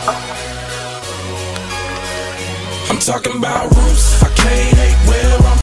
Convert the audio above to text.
I'm talking about roots. I can't hate well